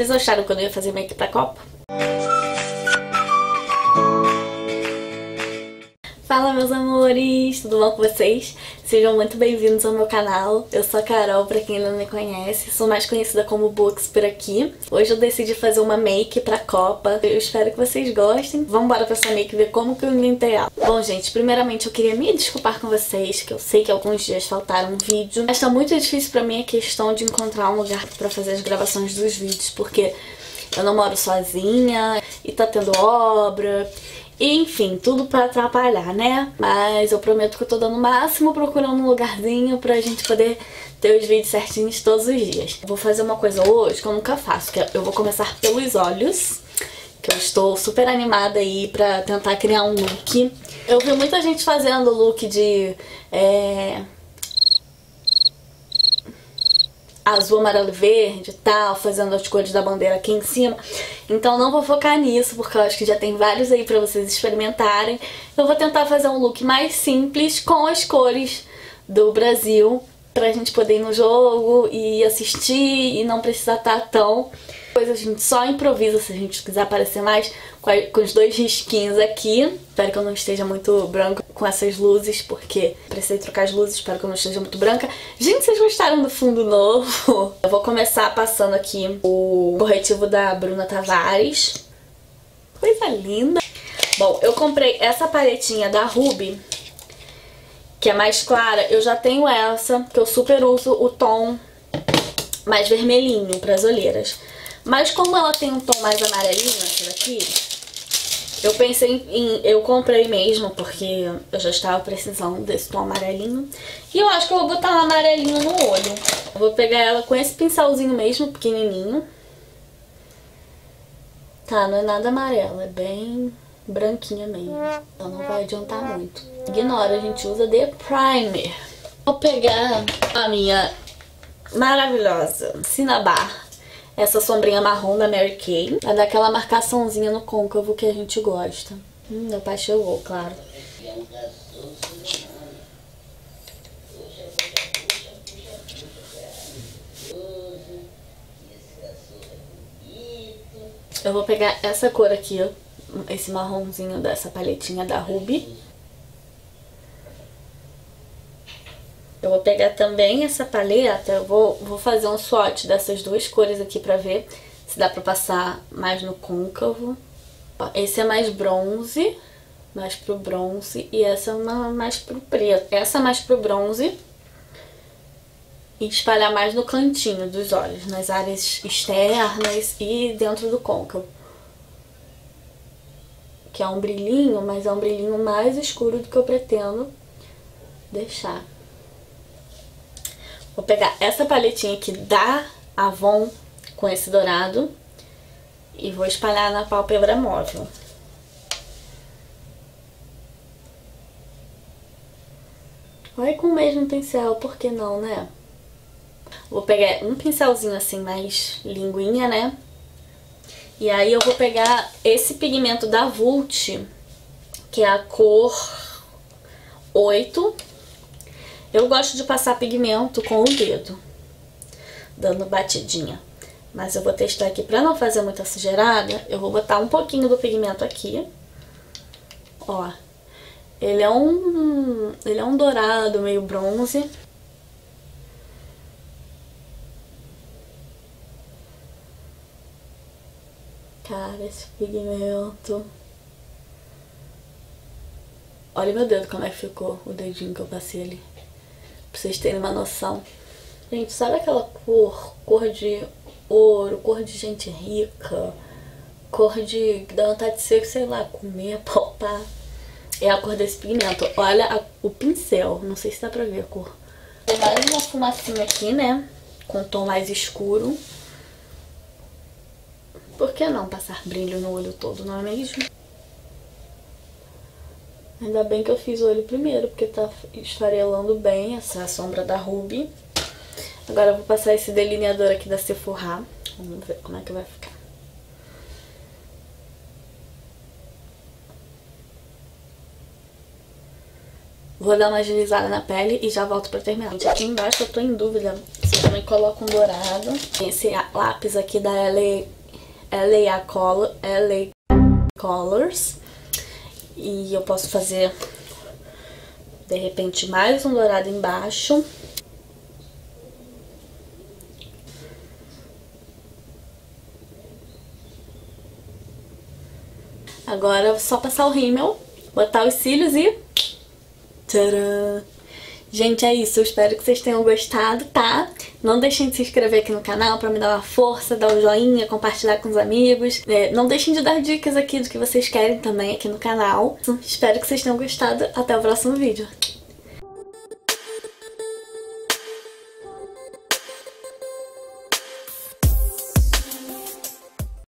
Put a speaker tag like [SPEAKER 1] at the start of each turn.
[SPEAKER 1] Vocês acharam quando eu ia fazer make pra Copa? Fala, meus amores, tudo bom com vocês? Sejam muito bem-vindos ao meu canal. Eu sou a Carol, pra quem não me conhece, sou mais conhecida como Books por aqui. Hoje eu decidi fazer uma make pra Copa. Eu espero que vocês gostem. Vamos embora pra essa make ver como que eu inventei ela. Bom, gente, primeiramente eu queria me desculpar com vocês, que eu sei que alguns dias faltaram um vídeo. Mas tá muito difícil pra mim a questão de encontrar um lugar pra fazer as gravações dos vídeos, porque eu não moro sozinha e tá tendo obra. Enfim, tudo pra atrapalhar, né? Mas eu prometo que eu tô dando o máximo procurando um lugarzinho pra gente poder ter os vídeos certinhos todos os dias. Vou fazer uma coisa hoje que eu nunca faço, que eu vou começar pelos olhos, que eu estou super animada aí pra tentar criar um look. Eu vi muita gente fazendo look de azul, amarelo e verde e tal, fazendo as cores da bandeira aqui em cima. Então não vou focar nisso, porque eu acho que já tem vários aí pra vocês experimentarem. Eu vou tentar fazer um look mais simples, com as cores do Brasil, pra gente poder ir no jogo e assistir e não precisar estar tão... Depois a gente só improvisa se a gente quiser aparecer mais com os dois risquinhos aqui. Espero que eu não esteja muito branca com essas luzes, porque precisei trocar as luzes, espero que eu não esteja muito branca. Gente, vocês gostaram do fundo novo? Eu vou começar passando aqui o corretivo da Bruna Tavares. Coisa linda! Bom, eu comprei essa paletinha da Ruby, que é mais clara. Eu já tenho essa, que eu super uso o tom mais vermelhinho para as olheiras. Mas como ela tem um tom mais amarelinho, essa daqui, eu pensei eu comprei mesmo, porque eu já estava precisando desse tom amarelinho. E eu acho que eu vou botar um amarelinho no olho. Eu vou pegar ela com esse pincelzinho mesmo, pequenininho. Tá, não é nada amarelo, é bem branquinha mesmo. Então não vai adiantar muito. Ignora, a gente usa de primer. Vou pegar a minha maravilhosa Cinnabar. Essa sombrinha marrom da Mary Kay. Vai dar aquela marcaçãozinha no côncavo que a gente gosta. Meu pai chegou, claro. Eu vou pegar essa cor aqui, ó, esse marronzinho dessa paletinha da Ruby. Eu vou pegar também essa paleta, eu vou fazer um swatch dessas duas cores aqui pra ver se dá pra passar mais no côncavo. Esse é mais bronze, mais pro bronze, e essa é mais pro preto. Essa é mais pro bronze e espalhar mais no cantinho dos olhos, nas áreas externas e dentro do côncavo. Que é um brilhinho, mas é um brilhinho mais escuro do que eu pretendo deixar. Vou pegar essa paletinha aqui da Avon com esse dourado e vou espalhar na pálpebra móvel. Vai com o mesmo pincel, por que não, né? Vou pegar um pincelzinho assim mais linguinha, né? E aí eu vou pegar esse pigmento da Vult, que é a cor 8. Eu gosto de passar pigmento com o dedo, dando batidinha. Mas eu vou testar aqui, pra não fazer muita sujeirada, eu vou botar um pouquinho do pigmento aqui. Ó, ele é um dourado, meio bronze. Cara, esse pigmento... Olha meu dedo como é que ficou, o dedinho que eu passei ali. Pra vocês terem uma noção. Gente, sabe aquela cor de ouro, cor de gente rica, cor de... que dá vontade de ser, sei lá, comer, palpar. É a cor desse pigmento. Olha o pincel, não sei se dá pra ver a cor. Tem mais uma fumacinha aqui, né, com tom mais escuro. Por que não passar brilho no olho todo, não é mesmo? Ainda bem que eu fiz o olho primeiro, porque tá esfarelando bem essa sombra da Ruby. Agora eu vou passar esse delineador aqui da Sephora. Vamos ver como é que vai ficar. Vou dar uma agilizada na pele e já volto pra terminar. Gente, aqui embaixo eu tô em dúvida se Também coloco um dourado. Esse lápis aqui da LA Colors. E eu posso fazer, de repente, mais um dourado embaixo. Agora é só passar o rímel, botar os cílios e... tcharam! Gente, é isso. Eu espero que vocês tenham gostado, tá? Não deixem de se inscrever aqui no canal pra me dar uma força, dar um joinha, compartilhar com os amigos. Não deixem de dar dicas aqui do que vocês querem também aqui no canal. Espero que vocês tenham gostado. Até o próximo vídeo.